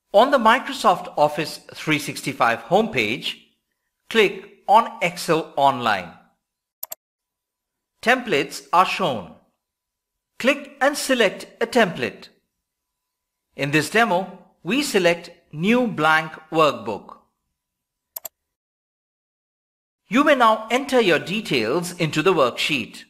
On the Microsoft Office 365 homepage, click on Excel Online. Templates are shown. Click and select a template. In this demo, we select New Blank Workbook. You may now enter your details into the worksheet.